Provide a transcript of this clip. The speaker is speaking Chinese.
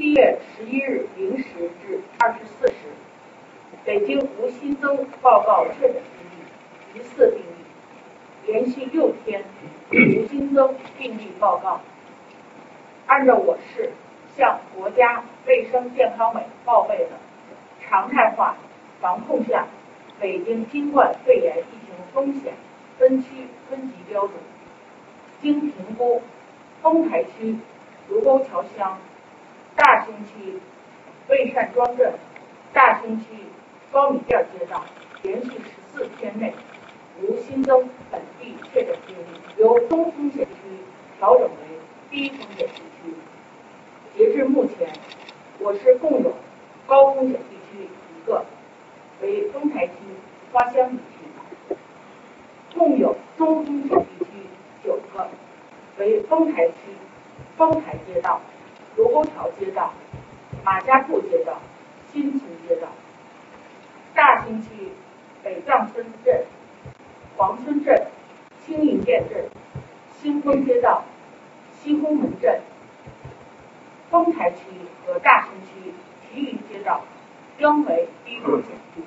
7月11日0时至24时，北京无新增报告确诊病例，疑似病例，连续6天无新增病例报告。按照我市向国家卫生健康委报备的常态化防控下北京新冠肺炎疫情风险分区分级标准，经评估，丰台区卢沟桥乡、大兴区魏善庄镇、大兴区高米店街道连续14天内无新增本地确诊病例，由中风险区调整为低风险地区。截至目前，我市共有高风险地区1个，为丰台区花乡地区；共有中风险地区9个，为丰台区丰台街道、卢沟桥街道、马家铺街道、新村街道；大兴区北藏村镇、黄村镇、青云店镇、新丰街道、西红门镇；丰台区和大兴区其余街道将为低风险区。